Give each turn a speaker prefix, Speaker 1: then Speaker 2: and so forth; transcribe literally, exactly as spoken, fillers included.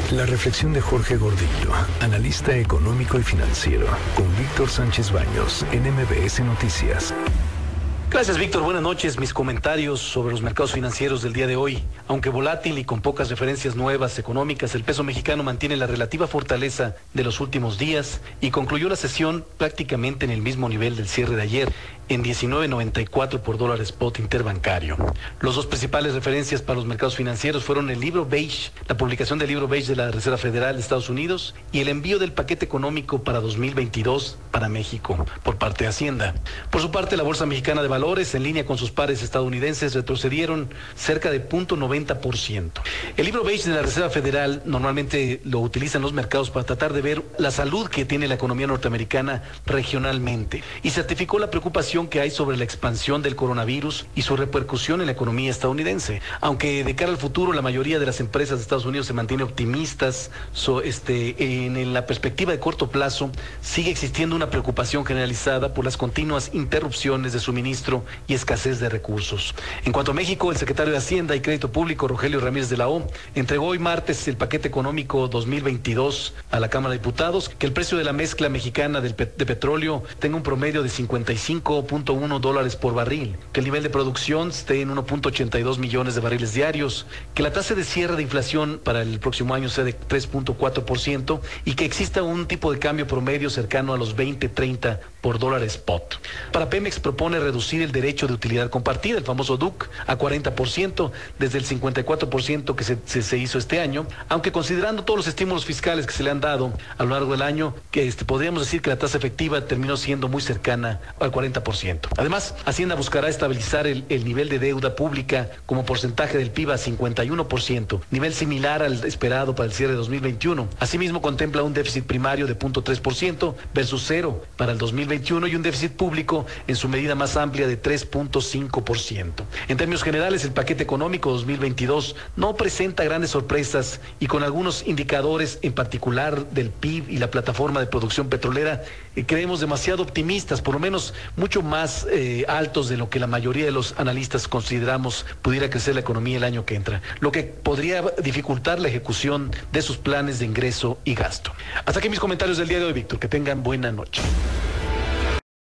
Speaker 1: La reflexión de Jorge Gordillo, analista económico y financiero, con Víctor Sánchez Baños en M B S Noticias.
Speaker 2: Gracias, Víctor. Buenas noches. Mis comentarios sobre los mercados financieros del día de hoy. Aunque volátil y con pocas referencias nuevas económicas, el peso mexicano mantiene la relativa fortaleza de los últimos días y concluyó la sesión prácticamente en el mismo nivel del cierre de ayer, en diecinueve noventa y cuatro por dólar spot interbancario. Los dos principales referencias para los mercados financieros fueron el libro beige, la publicación del libro beige de la Reserva Federal de Estados Unidos y el envío del paquete económico para dos mil veintidós para México por parte de Hacienda. Por su parte, la Bolsa Mexicana de Valores, en línea con sus pares estadounidenses, retrocedieron cerca de cero punto noventa por ciento. El libro beige de la Reserva Federal normalmente lo utilizan los mercados para tratar de ver la salud que tiene la economía norteamericana regionalmente y certificó la preocupación que hay sobre la expansión del coronavirus y su repercusión en la economía estadounidense. Aunque de cara al futuro la mayoría de las empresas de Estados Unidos se mantiene optimistas, so, este, en, en la perspectiva de corto plazo sigue existiendo una preocupación generalizada por las continuas interrupciones de suministro y escasez de recursos. En cuanto a México, el secretario de Hacienda y Crédito Público, Rogelio Ramírez de la O, entregó hoy martes el paquete económico dos mil veintidós a la Cámara de Diputados, que el precio de la mezcla mexicana del pe- de petróleo tenga un promedio de cincuenta y cinco punto uno dólares por barril, que el nivel de producción esté en uno punto ochenta y dos millones de barriles diarios, que la tasa de cierre de inflación para el próximo año sea de tres punto cuatro por ciento y que exista un tipo de cambio promedio cercano a los veinte treinta por dólar spot. Para Pemex propone reducir el derecho de utilidad compartida, el famoso D U C, a cuarenta por ciento desde el cincuenta y cuatro por ciento que se, se, se hizo este año, aunque considerando todos los estímulos fiscales que se le han dado a lo largo del año, que este, podríamos decir que la tasa efectiva terminó siendo muy cercana al cuarenta por ciento. Además, Hacienda buscará estabilizar el, el nivel de deuda pública como porcentaje del P I B a cincuenta y uno por ciento, nivel similar al esperado para el cierre de dos mil veintiuno. Asimismo, contempla un déficit primario de cero punto tres por ciento versus cero para el dos mil veintiuno y un déficit público en su medida más amplia de tres punto cinco por ciento. En términos generales, el paquete económico dos mil veintidós no presenta grandes sorpresas y con algunos indicadores, en particular del P I B y la plataforma de producción petrolera, eh, creemos demasiado optimistas, por lo menos mucho más eh, altos de lo que la mayoría de los analistas consideramos pudiera crecer la economía el año que entra, lo que podría dificultar la ejecución de sus planes de ingreso y gasto. Hasta aquí mis comentarios del día de hoy, Víctor. Que tengan buena noche.